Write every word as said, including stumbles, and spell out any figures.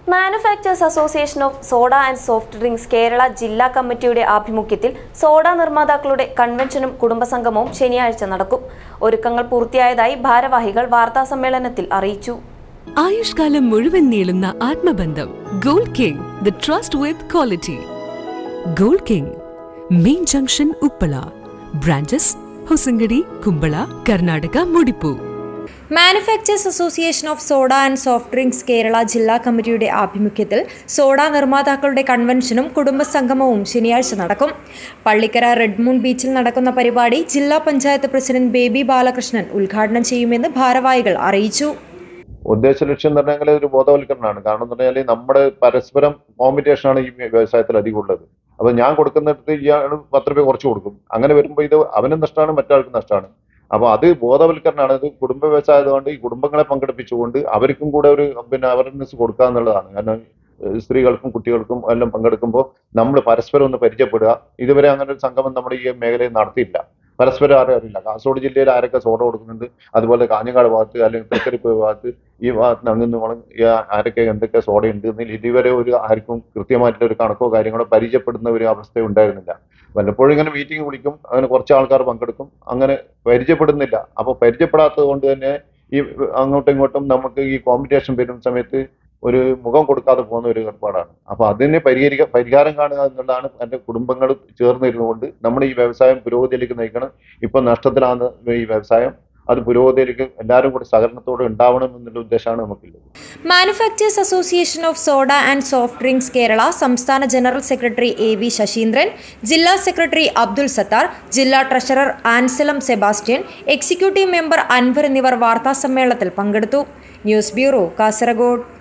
Manufacturers Association of Soda and Soft Drinks Kerala Jilla Committeeയുടെ ആഭിമുഖ്യത്തിൽ soda നിർമ്മാതാക്കളുടെ കൺവെൻഷനും കുടുംബസംഗമവും ശനിയാഴ്ച നടക്കും. ഒരുക്കങ്ങൾ പൂർത്തിയായതായി ഭാരവാഹികൾ വാർത്താസമ്മേളനത്തിൽ അറിയിച്ചു. ആയുഷ്കാലം മുഴുവൻ നീളുന്ന ആത്മബന്ധം gold king the trust with quality. Gold king main junction Uppala, branches Hosangadi, Kumbala, Karnataka, മുടിപ്പു. Manufacturers Association of Soda and Soft Drinks Kerala Jilla Committeeയുടെ ആഭിമുഖ്യത്തിൽ സോഡ നിർമ്മാതാക്കളുടെ കൺവെൻഷനും കുടുംബസംഗമവും ശനിയാഴ്ച നടക്കും. പള്ളിക്കര റെഡ്മൂൺ ബീച്ചിൽ നടക്കുന്ന പരിപാടി ജില്ലാ പഞ്ചായത്ത് പ്രസിഡന്റ് ബേബി ബാലകൃഷ്ണൻ ഉദ്ഘാടനം ചെയ്യുമെന്ന് ഭാരവാഹികൾ അറിയിച്ചു. ഉദ്ദേശ ലക്ഷ്യം എന്ന് പറഞ്ഞാൽ ഒരു ബോധവൽക്കരണമാണ്. കാരണം എന്ന് പറഞ്ഞാൽ നമ്മുടെ പരസ്പരം കോമ്പറ്റീഷനാണ് ഈ വ്യവസായത്തിൽ അധികം ഉള്ളത്. അപ്പൊ ഞാൻ കൊടുക്കുന്നിടത്ത് ഇയാൾ പത്ത് രൂപ കുറച്ച് കൊടുക്കും. അങ്ങനെ വരുമ്പോൾ ഇത് അവനും നഷ്ടമാണ്, മറ്റാൾക്കും നഷ്ടമാണ്. അപ്പൊ അത് ബോധവൽക്കരണമാണ്. ഇത് കുടുംബ വ്യവസായതുകൊണ്ട് ഈ കുടുംബങ്ങളെ പങ്കെടുപ്പിച്ചുകൊണ്ട് അവർക്കും കൂടെ ഒരു പിന്നെ അവയർനെസ് കൊടുക്കുക എന്നുള്ളതാണ്. കാരണം സ്ത്രീകൾക്കും കുട്ടികൾക്കും എല്ലാം പങ്കെടുക്കുമ്പോൾ നമ്മൾ പരസ്പരം ഒന്ന് പരിചയപ്പെടുക. ഇതുവരെ അങ്ങനെ ഒരു സംഗമം നമ്മുടെ ഈ മേഖലയിൽ നടത്തിയില്ല. പരസ്പരം ആരും അറിയില്ല. കാസർഗോഡ് ജില്ലയിൽ ആരൊക്കെ സോഡ കൊടുക്കുന്നുണ്ട്, അതുപോലെ കാഞ്ഞങ്ങാട് ഭാഗത്ത് അല്ലെങ്കിൽ തൃക്കരിപ്പ് ഭാഗത്ത് ഈ ഭാഗത്ത് അങ്ങനെ ആരൊക്കെ എന്തൊക്കെ സോഡ ഉണ്ട് എന്നതിൽ ഇതുവരെ ഒരു ആർക്കും കൃത്യമായിട്ടുള്ള ഒരു കണക്കോ കാര്യങ്ങളോ പരിചയപ്പെടുന്ന ഒരു അവസ്ഥ ഉണ്ടായിരുന്നില്ല. വല്ലപ്പോഴും ഇങ്ങനെ മീറ്റിംഗ് വിളിക്കും, അങ്ങനെ കുറച്ച് ആൾക്കാർ പങ്കെടുക്കും, അങ്ങനെ പരിചയപ്പെടുന്നില്ല. അപ്പോൾ പരിചയപ്പെടാത്തത് കൊണ്ട് തന്നെ ഈ അങ്ങോട്ടും ഇങ്ങോട്ടും നമുക്ക് ഈ കോമ്പറ്റീഷൻ വരുന്ന സമയത്ത് ഒരു മുഖം കൊടുക്കാതെ പോകുന്ന ഒരു ഏർപ്പാടാണ്. അപ്പൊ അതിന് പരിഹരിക്ക പരിഹാരം കാണുക എന്നുള്ളതാണ്. എൻ്റെ കുടുംബങ്ങൾ ചേർന്നിരുന്നുകൊണ്ട് നമ്മൾ ഈ വ്യവസായം പുരോഗതിയിലേക്ക് നയിക്കണം. ഇപ്പൊ നഷ്ടത്തിലാണ് ഈ വ്യവസായം, അത് പുരോഗതിയിലേക്ക് എല്ലാവരും കൂടി സഹകരണത്തോടെ ഉണ്ടാവണം എന്നുള്ള ഉദ്ദേശമാണ് നമുക്കുള്ളത്. Manufacturers association of soda and soft drinks Kerala സംസ്ഥാന general secretary A V Sasheendran, ജില്ലാ സെക്രട്ടറി അബ്ദുൽ സത്താർ, ജില്ലാ treasurer Anselm Sebastian, executive member Anwar എന്നിവർ വാർത്താസമ്മേളനത്തിൽ പങ്കെടുത്തു. News bureau, Kasaragod.